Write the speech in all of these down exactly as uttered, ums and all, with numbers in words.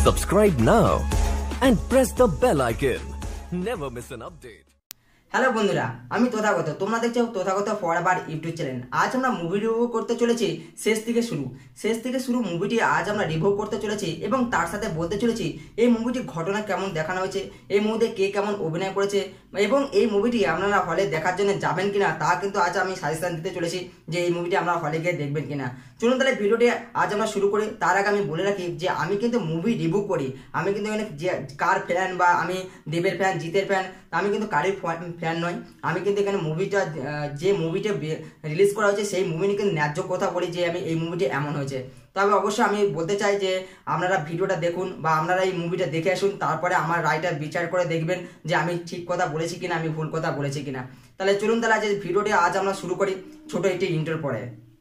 Subscribe now and press the bell icon. Never miss an update. Hello বন্ধুরা, আমি তথাগত। তোমরা দেখছো তথাগত ফরএভার ইউটিউব চ্যানেল। আজ আমরা মুভি রিভিউ করতে চলেছি শেষ থেকে শুরু শেষ থেকে শুরু মুভিটি আজ আমরা রিভিউ করতে চলেছি এবং তার সাথে বলতে চলেছি এই মুভিটির ঘটনা কেমন দেখানো হয়েছে, এই মুভিতে কে কেমন অভিনয় করেছে এবং এই মুভিটি আপনারা হলে দেখার জন্য যাবেন কিনা তা কিন্তু আজ আমি সাজেশন দিতে চলেছি যে এই মুভিটি আপনারা হলে গিয়ে দেখবেন কিনা। চলুন তাহলে ভিডিওটি আজ আমরা শুরু করি। তার আগে আমি বলে রাখি যে আমি কিন্তু মুভি রিভিউ করি, আমি কিন্তু এখানে যে কার ফ্যান বা আমি দেবের ফ্যান জিতের ফ্যান আমি কিন্তু কারোর ফ্যান নয়। আমি কিন্তু এখানে মুভিটা যে মুভিটা রিলিজ করা হয়েছে সেই মুভি নিয়ে কিন্তু ন্যায্য কথা বলি যে আমি এই মুভিটি এমন হয়েছে। তবে অবশ্যই আমি বলতে চাই যে আপনারা ভিডিওটা দেখুন বা আপনারা এই মুভিটা দেখে আসুন, তারপরে আমার রায়টা বিচার করে দেখবেন যে আমি ঠিক কথা বলেছি কিনা, আমি ভুল কথা বলেছি কিনা। তাহলে চলুন তাহলে আজ ভিডিওটি আজ আমরা শুরু করি ছোট একটি ইন্টার পরে।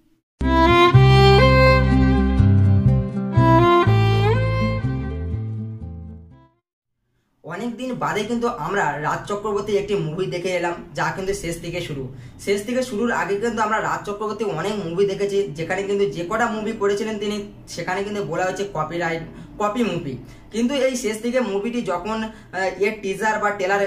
অনেকদিন বাদে কিন্তু আমরা রাজ চক্রবর্তী একটি মুভি দেখে এলাম, যা কিন্তু শেষ থেকে শুরু শেষ থেকে শুরুর আগে কিন্তু আমরা রাজ চক্রবর্তী অনেক মুভি দেখেছি, যেখানে কিন্তু যে কটা মুভি করেছিলেন তিনি সেখানে কিন্তু বলা হয়েছে কপিরাইট কপি মুভি। কিন্তু এই শেষ থেকে মুভিটি যখন এর টিজার বা ট্রেলার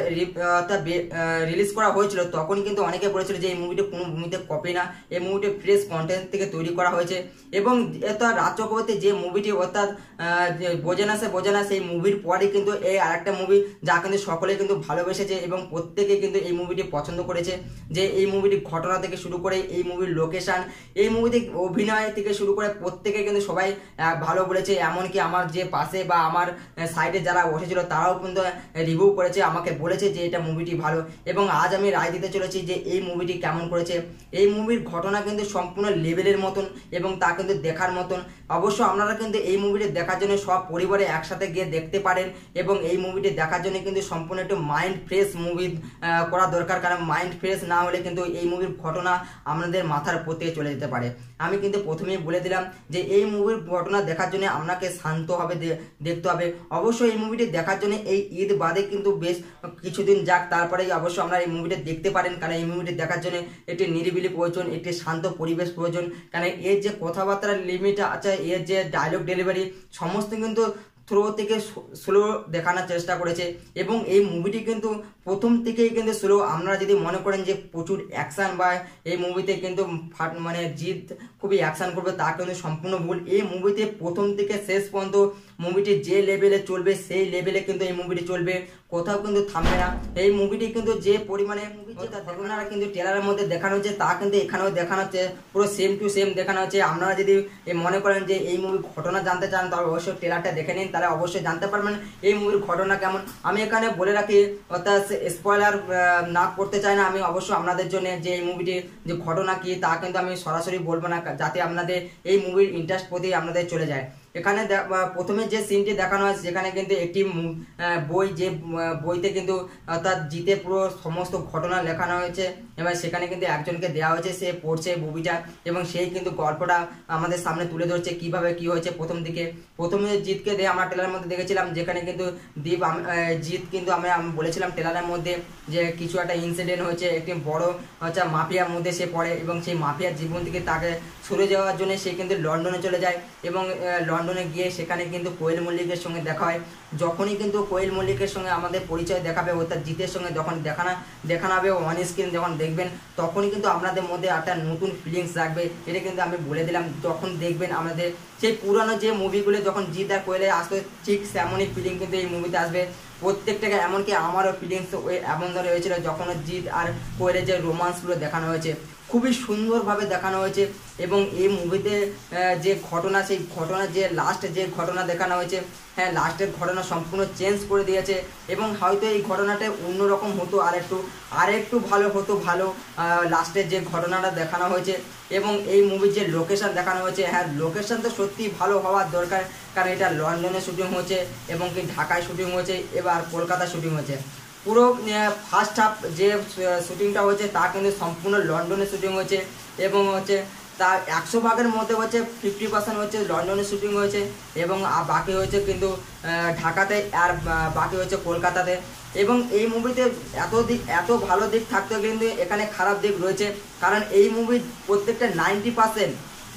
রিলিজ করা হয়েছিল তখন কিন্তু অনেকে বলেছিল যে এই মুভিটি কোনো মুভিতে কপি না, এই মুভিটি ফ্রেশ কন্টেন্ট থেকে তৈরি করা হয়েছে। এবং অর্থাৎ রাজ চক্রবর্তী যে মুভিটি অর্থাৎ বোঝে না সে বোঝে না সেই মুভির পরে কিন্তু এই আরেকটা মুভি যা কিন্তু সকলে কিন্তু ভালোবেসেছে এবং প্রত্যেকে কিন্তু এই মুভিটি পছন্দ করেছে। যে এই মুভিটির ঘটনা থেকে শুরু করে এই মুভির লোকেশন, এই মুভিতে অভিনয় থেকে শুরু করে প্রত্যেকে কিন্তু সবাই ভালো বলেছে। এমনকি আমার যে পাশে বা আমার সাইডে যারা বসেছিল তারাও কিন্তু রিভিউ করেছে, আমাকে বলেছে যে এটা মুভিটি ভালো। এবং আজ আমি রায় দিতে চলেছি যে এই মুভিটি কেমন করেছে। এই মুভির ঘটনা কিন্তু সম্পূর্ণ লেভেলের মতন এবং তা কিন্তু দেখার মতন। অবশ্য আপনারা কিন্তু এই মুভিটি দেখার জন্য সব পরিবারে একসাথে গিয়ে দেখতে পারেন এবং এই মুভিটি দেখার জন্য কিন্তু সম্পূর্ণ একটু মাইন্ড ফ্রেশ মুভি করা দরকার, কারণ মাইন্ড ফ্রেশ না হলে কিন্তু এই মুভির ঘটনা আপনাদের মাথার উপর থেকে চলে যেতে পারে। আমি কিন্তু প্রথমেই বলে দিলাম যে এই মুভির ঘটনা দেখার জন্য আপনাকে শান্তভাবে দেখতে হবে। অবশ্যই এই মুভিটি দেখার জন্য এই ঈদ বাদে কিন্তু বেশ কিছুদিন যাক, তারপরেই অবশ্যই আমরা এই মুভিটা দেখতে পারেন, কারণ এই মুভিটি দেখার জন্য একটি নিরিবিলি প্রয়োজন, একটি শান্ত পরিবেশ প্রয়োজন। কারণ এর যে কথাবার্তার লিমিট আছে, এর যে ডায়লগ ডেলিভারি সমস্ত কিন্তু থ্রো থেকে স্লো দেখানোর চেষ্টা করেছে এবং এই মুভিটি কিন্তু প্রথম থেকেই কিন্তু স্লো। আপনারা যদি মনে করেন যে প্রচুর অ্যাকশান বা এই মুভিতে কিন্তু মানে জিত খুবই অ্যাকশান করবে তা কিন্তু সম্পূর্ণ ভুল। এই মুভিতে প্রথম থেকে শেষ পর্যন্ত মুভিটি যে লেভেলে চলবে সেই লেভেলে কিন্তু এই মুভিটি চলবে, কোথাও কিন্তু থামবে না। এই মুভিটি কিন্তু যে পরিমাণে আপনারা কিন্তু ট্রেলারের মধ্যে দেখানো হচ্ছে তা কিন্তু এখানেও দেখানো হচ্ছে, পুরো সেম টু সেম দেখানো হচ্ছে। আপনারা যদি মনে করেন যে এই মুভির ঘটনা জানতে চান তাহলে অবশ্যই ট্রেলারটা দেখে নিন, তাহলে অবশ্যই জানতে পারবেন এই মুভির ঘটনা কেমন। আমি এখানে বলে রাখি অর্থাৎ স্পয়লার না করতে চাই না আমি অবশ্যই আপনাদের জন্য যে এই মুভিটির যে ঘটনা কি তা কিন্তু আমি সরাসরি বলবো না, যাতে আপনাদের এই মুভির ইন্টারেস্ট প্রতি আপনাদের চলে যায়। এখানে প্রথমে যে সিনটি দেখানো হয় সেখানে কিন্তু একটি বই, যে বইতে কিন্তু অর্থাৎ জিতে পুরো সমস্ত ঘটনা লেখানো হয়েছে এবং সেখানে কিন্তু একজনকে দেওয়া হয়েছে, সে পড়ছে বইটা এবং সেই কিন্তু গল্পটা আমাদের সামনে তুলে ধরছে কিভাবে কি হয়েছে। প্রথম দিকে প্রথমে জিতকে দিয়ে আমরা ট্রেলারের মধ্যে দেখেছিলাম, যেখানে কিন্তু দীপ জিত কিন্তু আমরা বলেছিলাম ট্রেলারের মধ্যে যে কিছু একটা ইনসিডেন্ট হয়েছে, একটি বড় হচ্ছে মাফিয়ার মধ্যে সে পড়ে এবং সেই মাফিয়ার জীবন থেকে তাকে সরে যাওয়ার জন্য সে কিন্তু লন্ডনে চলে যায় এবং লন্ডনে গিয়ে সেখানে কিন্তু কোয়েল মল্লিকের সঙ্গে দেখা হয়। যখনই কিন্তু কোয়েল মল্লিকের সঙ্গে আমাদের পরিচয় দেখাবে অর্থাৎ জিতের সঙ্গে যখন দেখানো দেখানো হবে অন স্ক্রিন যখন দেখবেন তখনই কিন্তু আপনাদের মধ্যে একটা নতুন ফিলিংস রাখবে। এটা কিন্তু আমি বলে দিলাম, যখন দেখবেন আপনাদের সেই পুরানো যে মুভিগুলো যখন জিত আর কোয়েলে আসবে ঠিক তেমনই ফিলিং কিন্তু এই মুভিতে আসবে প্রত্যেকটাকে। এমনকি আমারও ফিলিংস ওই এমন ধরে হয়েছিল যখন জিত আর কোয়েলের যে রোমান্সগুলো দেখানো হয়েছে খুবই সুন্দরভাবে দেখানো হয়েছে। এবং এই মুভিতে যে ঘটনা সেই ঘটনা যে লাস্ট যে ঘটনা দেখানো হয়েছে, হ্যাঁ লাস্টের ঘটনা সম্পূর্ণ চেঞ্জ করে দিয়েছে এবং হয়তো এই ঘটনাটা অন্যরকম হতো আর একটু আর একটু ভালো হতো ভালো লাস্টের যে ঘটনাটা দেখানো হয়েছে। এবং এই মুভির যে লোকেশন দেখানো হয়েছে, হ্যাঁ লোকেশন তো সত্যি ভালো হওয়ার দরকার, কারণ এটা লন্ডনে শুটিং হয়েছে এবং কি ঢাকায় শুটিং হয়েছে এবার কলকাতা শুটিং হয়েছে। পুরো ফার্স্ট হাফ যে শুটিংটা হয়েছে তা কিন্তু সম্পূর্ণ লন্ডনে শুটিং হয়েছে এবং হচ্ছে তার একশো ভাগের মধ্যে হচ্ছে ফিফটি পার্সেন্ট হচ্ছে লন্ডনে শুটিং হয়েছে এবং বাকি হয়েছে কিন্তু ঢাকাতে আর বাকি হচ্ছে কলকাতাতে। এবং এই মুভিতে এত দিক এত ভালো দিক থাকতেও কিন্তু এখানে খারাপ দিক রয়েছে, কারণ এই মুভির প্রত্যেকটা নাইনটি পার্সেন্ট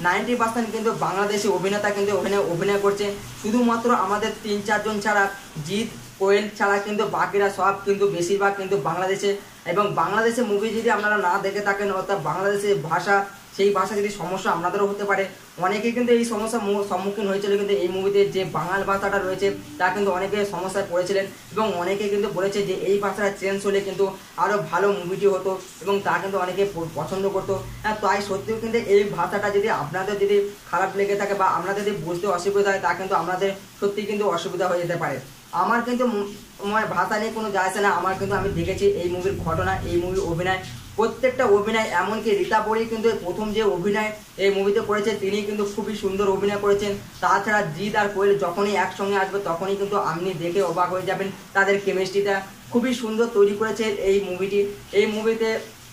নাইনটি পার্সেন্ট কিন্তু বাংলাদেশি অভিনেতা কিন্তু অভিনয় অভিনয় করছে। শুধুমাত্র আমাদের তিন চারজন ছাড়া, জিৎ, কোয়েল ছাড়া কিন্তু বাকিরা সব কিন্তু বেশিরভাগ কিন্তু বাংলাদেশে। এবং বাংলাদেশে মুভি যদি আপনারা না দেখে থাকেন, অর্থাৎ বাংলাদেশের ভাষা, সেই ভাষা যদি সমস্যা আপনাদেরও হতে পারে। অনেকেই কিন্তু এই সমস্যার সম্মুখীন হয়েছিল, কিন্তু এই মুভিতে যে বাংলা ভাষাটা রয়েছে তা কিন্তু অনেকে সমস্যায় পড়েছিলেন এবং অনেকে কিন্তু বলেছে যে এই ভাষাটা চেঞ্জ হলে কিন্তু আরও ভালো মুভিটি হতো এবং তা কিন্তু অনেকে পছন্দ করতো। হ্যাঁ, তাই সত্যিও কিন্তু এই ভাষাটা যদি আপনাদের যদি খারাপ লেগে থাকে বা আপনাদের যদি বুঝতে অসুবিধা হয়, তা কিন্তু আপনাদের সত্যি কিন্তু অসুবিধা হয়ে যেতে পারে। আমার কিন্তু আমার ভাষা নিয়ে কোনো যায় আসে না। আমার কিন্তু আমি দেখেছি এই মুভির ঘটনা, এই মুভির অভিনয়, প্রত্যেকটা অভিনয়, এমনকি রীতা বড়ি কিন্তু প্রথম যে অভিনয় এই মুভিতে করেছে তিনি কিন্তু খুবই সুন্দর অভিনয় করেছেন। তাছাড়া জিৎ আর কোয়েল যখনই একসঙ্গে আসবে তখনই কিন্তু আপনি দেখে অবাক হয়ে যাবেন। তাদের কেমিস্ট্রিটা খুবই সুন্দর তৈরি করেছে এই মুভিটি। এই মুভিতে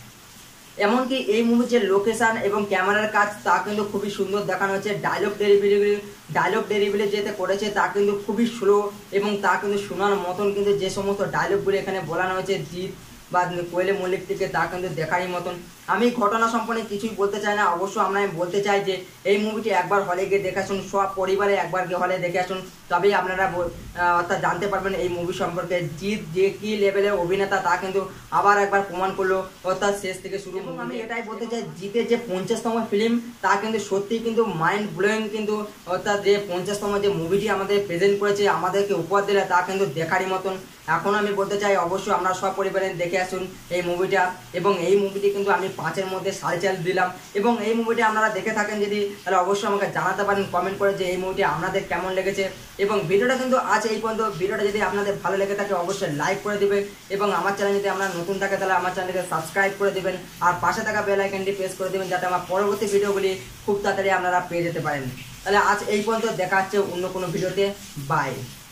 এমনকি এই মুভির যে লোকেশন এবং ক্যামেরার কাজ তা কিন্তু খুবই সুন্দর দেখানো হয়েছে। ডায়লগ ডেলিভারি ডায়লগ ডেলিভারি যেটা করেছে তা কিন্তু খুবই স্লো এবং তা কিন্তু শোনার মতন কিন্তু যে সমস্ত ডায়লগগুলো এখানে বলানো হয়েছে জিৎ বা কোয়েল মল্লিক থেকে, তা কিন্তু দেখারই মতন। আমি ঘটনা সম্পর্কে কিছুই বলতে চাই না, অবশ্য আমরা বলতে চাই যে এই মুভিটি একবার হলে গিয়ে দেখে আসুন, সব পরিবারে একবার গিয়ে হলে দেখে আসুন, তবেই আপনারা অর্থাৎ জানতে পারবেন এই মুভি সম্পর্কে। জিৎ যে কী লেভেলের অভিনেতা তা কিন্তু আবার একবার প্রমাণ করলো, অর্থাৎ শেষ থেকে শুরু। এবং আমি এটাই বলতে চাই, জিতের যে পঞ্চাশতম ফিল্ম তা কিন্তু সত্যিই কিন্তু মাইন্ড ব্লোয়িং, কিন্তু অর্থাৎ যে পঞ্চাশতম যে মুভিটি আমাদের প্রেজেন্ট করেছে, আমাদেরকে উপহার দিলে, তা কিন্তু দেখারই মতন। এখন আমি বলতে চাই অবশ্যই আমরা সব পরিবারে দেখে আসুন এই মুভিটা। এবং এই মুভিটি কিন্তু আমি পাঁচের মধ্যে সাড়ে চার দিলাম। এবং এই মুভিটি আপনারা দেখে থাকেন যদি, তাহলে অবশ্যই আমাকে জানাতে পারেন কমেন্ট করে যে এই মুভিটি আপনাদের কেমন লেগেছে। এবং ভিডিওটা কিন্তু আজ এই পর্যন্ত। ভিডিওটা যদি আপনাদের ভালো লেগে থাকে অবশ্যই লাইক করে দেবেন এবং আমার চ্যানেল যদি আপনারা নতুন থাকে তাহলে আমার চ্যানেলকে সাবস্ক্রাইব করে দেবেন আর পাশে থাকা বেল আইকনটি প্রেস করে দেবেন, যাতে আমার পরবর্তী ভিডিওগুলি খুব তাড়াতাড়ি আপনারা পেয়ে যেতে পারেন। তাহলে আজ এই পর্যন্ত, দেখা হচ্ছে অন্য কোনো ভিডিওতে। বাই।